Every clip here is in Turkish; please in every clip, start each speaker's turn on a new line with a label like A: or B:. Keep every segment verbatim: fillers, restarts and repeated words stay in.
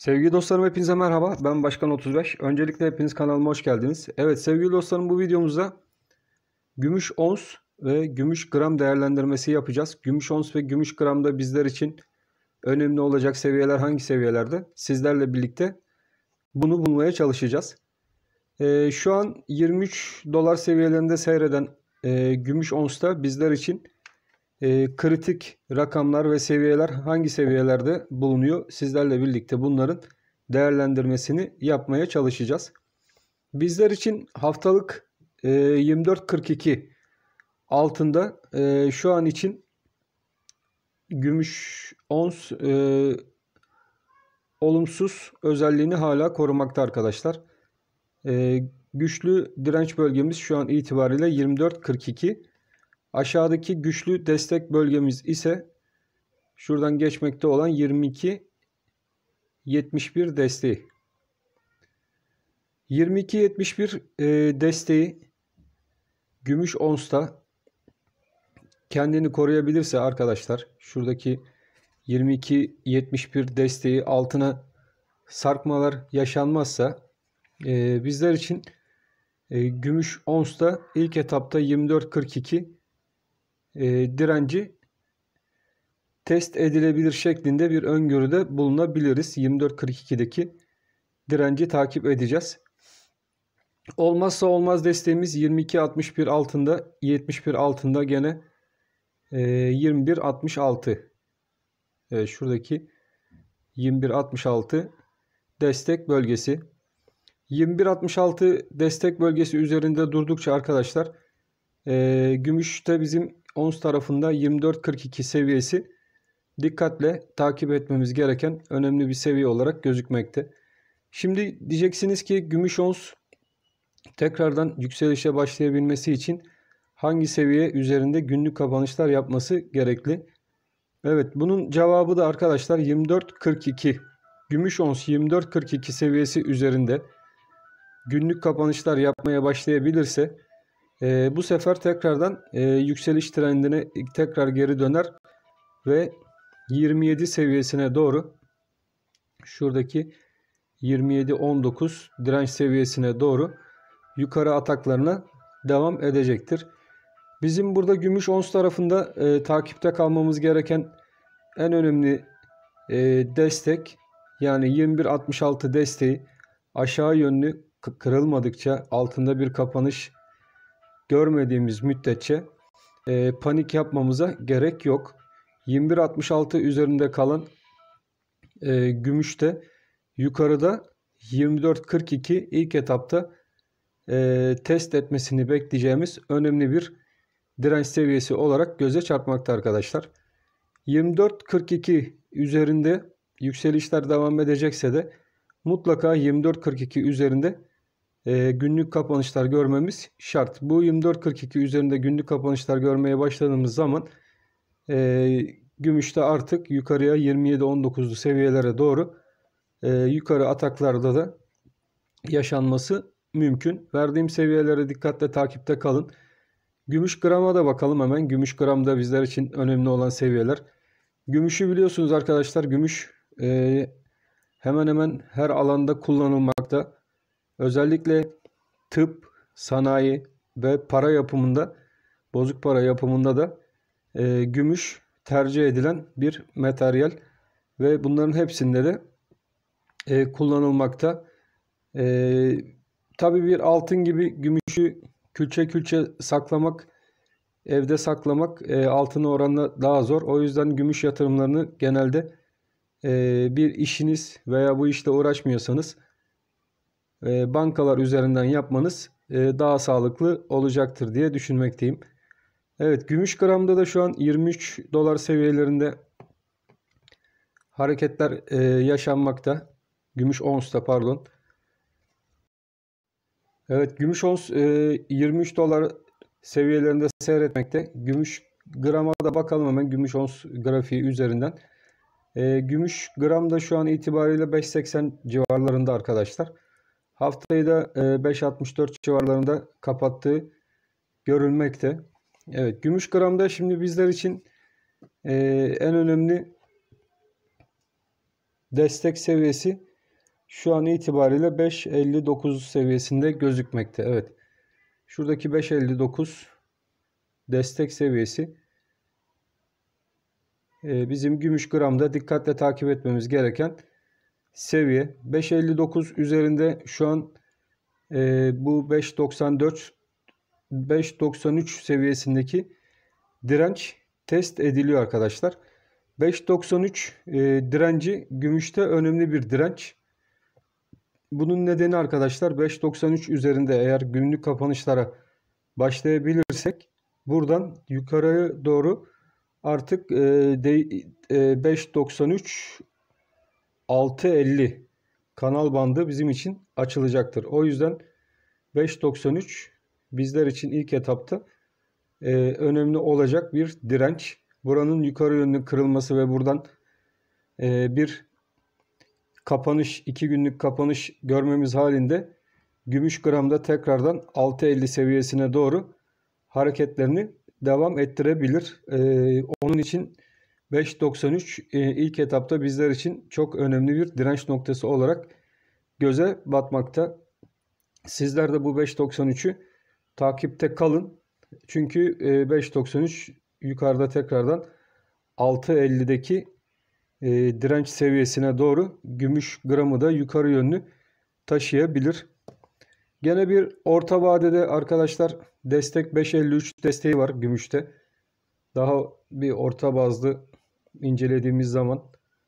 A: Sevgili dostlarım, hepinize merhaba. Ben Başkan otuz beş. Öncelikle hepiniz kanalıma hoş geldiniz. Evet sevgili dostlarım, bu videomuzda gümüş ons ve gümüş gram değerlendirmesi yapacağız. Gümüş ons ve gümüş gramda bizler için önemli olacak seviyeler hangi seviyelerde? Sizlerle birlikte bunu bulmaya çalışacağız. Ee, şu an yirmi üç dolar seviyelerinde seyreden e, gümüş onsta bizler için e, kritik rakamlar ve seviyeler hangi seviyelerde bulunuyor? Sizlerle birlikte bunların değerlendirmesini yapmaya çalışacağız. Bizler için haftalık e, yirmi dört kırk iki altında e, şu an için gümüş ons e, olumsuz özelliğini hala korumakta arkadaşlar. E, güçlü direnç bölgemiz şu an itibariyle yirmi dört kırk iki. Aşağıdaki güçlü destek bölgemiz ise şuradan geçmekte olan yirmi iki yetmiş bir desteği. yirmi iki yetmiş bir e, desteği gümüş onsta kendini koruyabilirse arkadaşlar, şuradaki yirmi iki yetmiş bir desteği altına sarkmalar yaşanmazsa e, bizler için e, gümüş onsta ilk etapta yirmi dört kırk iki e, direnci test edilebilir şeklinde bir öngörüde bulunabiliriz. yirmi dört kırk ikideki direnci takip edeceğiz. Olmazsa olmaz desteğimiz yirmi iki altmış bir altında, yetmiş bir altında gene e, yirmi bir altmış altı. Evet, şuradaki yirmi bir altmış altı destek bölgesi. yirmi bir altmış altı destek bölgesi üzerinde durdukça arkadaşlar e, gümüşte bizim ons tarafında yirmi dört kırk iki seviyesi dikkatle takip etmemiz gereken önemli bir seviye olarak gözükmekte. Şimdi diyeceksiniz ki gümüş ons tekrardan yükselişe başlayabilmesi için hangi seviye üzerinde günlük kapanışlar yapması gerekli? Evet, bunun cevabı da arkadaşlar yirmi dört kırk iki. Gümüş ons yirmi dört kırk iki seviyesi üzerinde günlük kapanışlar yapmaya başlayabilirse e, bu sefer tekrardan e, yükseliş trendine tekrar geri döner ve yirmi yedi seviyesine doğru, şuradaki yirmi yedi on dokuz direnç seviyesine doğru yukarı ataklarına devam edecektir. Bizim burada gümüş ons tarafında e, takipte kalmamız gereken en önemli e, destek, yani yirmi bir altmış altı desteği aşağı yönlü kırılmadıkça, altında bir kapanış görmediğimiz müddetçe e, panik yapmamıza gerek yok. yirmi bir altmış altı üzerinde kalan e, gümüşte yukarıda yirmi dört kırk iki ilk etapta e, test etmesini bekleyeceğimiz önemli bir direnç seviyesi olarak göze çarpmakta arkadaşlar. yirmi dört kırk iki üzerinde yükselişler devam edecekse de mutlaka yirmi dört kırk iki üzerinde e, günlük kapanışlar görmemiz şart. Bu yirmi dört kırk iki üzerinde günlük kapanışlar görmeye başladığımız zaman e, gümüşte artık yukarıya yirmi yedi on dokuzlu seviyelere doğru e, yukarı ataklarda da yaşanması mümkün. Verdiğim seviyelere dikkatle takipte kalın. Gümüş grama da bakalım hemen. Gümüş gramda bizler için önemli olan seviyeler. Gümüşü biliyorsunuz arkadaşlar. Gümüş e, hemen hemen her alanda kullanılmakta. Özellikle tıp, sanayi ve para yapımında, bozuk para yapımında da e, gümüş tercih edilen bir materyal ve bunların hepsinde de e, kullanılmakta. E, tabii bir altın gibi gümüşü külçe külçe saklamak, evde saklamak e, altına oranla daha zor. O yüzden gümüş yatırımlarını genelde e, bir işiniz veya bu işle uğraşmıyorsanız e, bankalar üzerinden yapmanız e, daha sağlıklı olacaktır diye düşünmekteyim. Evet, gümüş gramda da şu an yirmi üç dolar seviyelerinde hareketler e, yaşanmakta. Gümüş onsta pardon. Evet, gümüş ons e, yirmi üç dolar seviyelerinde seyretmekte. Gümüş grama da bakalım hemen, gümüş ons grafiği üzerinden. E, gümüş gramda şu an itibariyle beş seksen civarlarında arkadaşlar. Haftayı da e, beş altmış dört civarlarında kapattığı görülmekte. Evet, gümüş gramda şimdi bizler için e, en önemli destek seviyesi şu an itibariyle beş elli dokuz seviyesinde gözükmekte. Evet. Şuradaki beş elli dokuz destek seviyesi bizim gümüş gramda dikkatle takip etmemiz gereken seviye. beş elli dokuz üzerinde şu an e, bu beş doksan dört beş doksan üç seviyesindeki direnç test ediliyor arkadaşlar. beş doksan üç e, direnci gümüşte önemli bir direnç. Bunun nedeni arkadaşlar beş doksan üç üzerinde eğer günlük kapanışlara başlayabilirsek buradan yukarıya doğru artık e, de, e, beş doksan üç altı elli kanal bandı bizim için açılacaktır. O yüzden beş doksan üç bizler için ilk etapta e, önemli olacak bir direnç. Buranın yukarı yönlü kırılması ve buradan e, bir kapanış, iki günlük kapanış görmemiz halinde gümüş gramda tekrardan altı elli seviyesine doğru hareketlerini devam ettirebilir. E, onun için beş doksan üç e, ilk etapta bizler için çok önemli bir direnç noktası olarak göze batmakta. Sizler de bu beş doksan üçü takipte kalın. Çünkü e, beş doksan üç yukarıda tekrardan altı ellideki e, direnç seviyesine doğru gümüş gramı da yukarı yönlü taşıyabilir. Gene bir orta vadede arkadaşlar destek beş elli üç desteği var gümüşte. Daha bir orta bazlı incelediğimiz zaman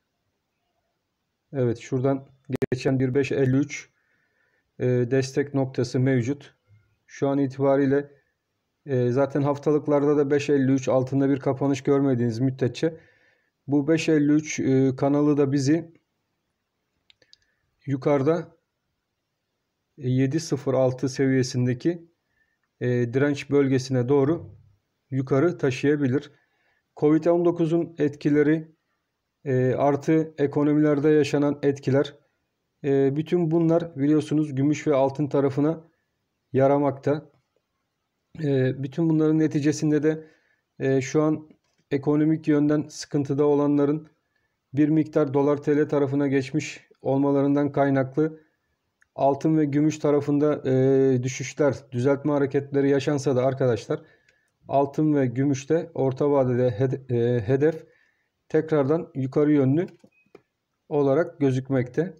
A: evet şuradan geçen bir beş elli üç e, destek noktası mevcut. Şu an itibariyle e, zaten haftalıklarda da beş elli üç altında bir kapanış görmediğiniz müddetçe bu beş elli üç e, kanalı da bizi yukarıda yedi sıfır altı seviyesindeki e, direnç bölgesine doğru yukarı taşıyabilir. Covid on dokuzun etkileri e, artı ekonomilerde yaşanan etkiler e, bütün bunlar biliyorsunuz gümüş ve altın tarafına yaramakta. E, bütün bunların neticesinde de e, şu an ekonomik yönden sıkıntıda olanların bir miktar dolar T L tarafına geçmiş olmalarından kaynaklı altın ve gümüş tarafında e, düşüşler, düzeltme hareketleri yaşansa da arkadaşlar altın ve gümüşte orta vadede hede, e, hedef tekrardan yukarı yönlü olarak gözükmekte.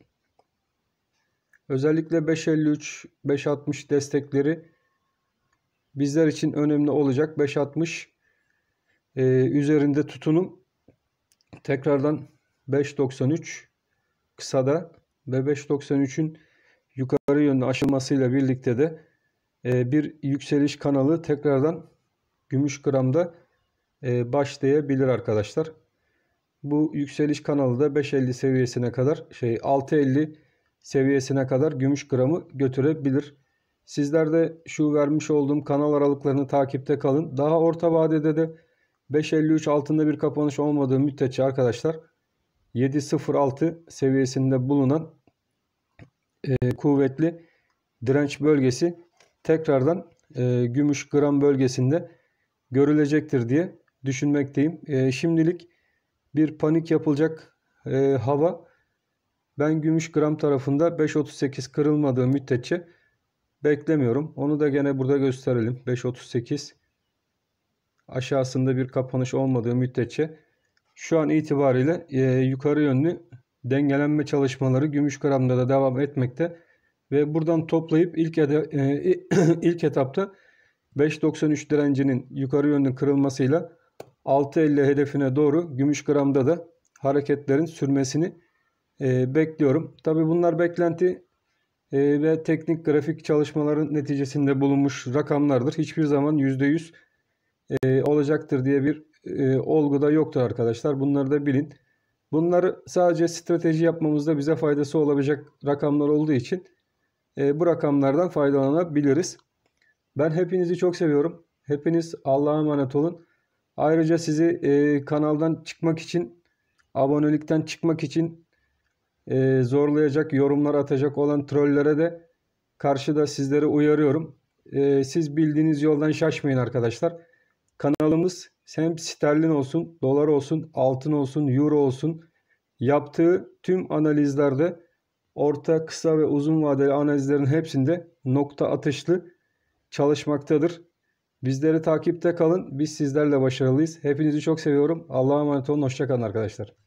A: Özellikle beş elli üç, beş altmış destekleri bizler için önemli olacak. beş altmış e, üzerinde tutunum tekrardan beş doksan üç kısada ve beş doksan üçün yukarı yönlü aşılmasıyla birlikte de e, bir yükseliş kanalı tekrardan gümüş gramda e, başlayabilir arkadaşlar. Bu yükseliş kanalı da beş elli seviyesine kadar şey altı elli seviyesine kadar gümüş gramı götürebilir. Sizler de şu vermiş olduğum kanal aralıklarını takipte kalın. Daha orta vadede de beş elli üç altında bir kapanış olmadığı müddetçe arkadaşlar yedi sıfır altı seviyesinde bulunan e, kuvvetli direnç bölgesi tekrardan e, gümüş gram bölgesinde görülecektir diye düşünmekteyim. E, şimdilik bir panik yapılacak e, hava ben gümüş gram tarafında beş otuz sekiz kırılmadığı müddetçe beklemiyorum. Onu da gene burada gösterelim. beş otuz sekiz aşağısında bir kapanış olmadığı müddetçe şu an itibariyle e, yukarı yönlü dengelenme çalışmaları gümüş gramda da devam etmekte ve buradan toplayıp ilk ede, e, ilk etapta beş doksan üç direncinin yukarı yönlü kırılmasıyla altı elli hedefine doğru gümüş gramda da hareketlerin sürmesini e, bekliyorum. Tabi bunlar beklenti e, ve teknik grafik çalışmaların neticesinde bulunmuş rakamlardır. Hiçbir zaman yüzde yüz e, olacaktır diye bir e, olgu da yoktur arkadaşlar. Bunları da bilin. Bunları sadece strateji yapmamızda bize faydası olabilecek rakamlar olduğu için e, bu rakamlardan faydalanabiliriz. Ben hepinizi çok seviyorum. Hepiniz Allah'a emanet olun. Ayrıca sizi e, kanaldan çıkmak için, abonelikten çıkmak için e, zorlayacak, yorumlar atacak olan trollere de karşıda sizlere uyarıyorum. E, siz bildiğiniz yoldan şaşmayın arkadaşlar. Kanalımız hem sterlin olsun, dolar olsun, altın olsun, euro olsun yaptığı tüm analizlerde orta, kısa ve uzun vadeli analizlerin hepsinde nokta atışlı çalışmaktadır. Bizleri takipte kalın. Biz sizlerle başarılıyız. Hepinizi çok seviyorum. Allah'a emanet olun. Hoşça kalın arkadaşlar.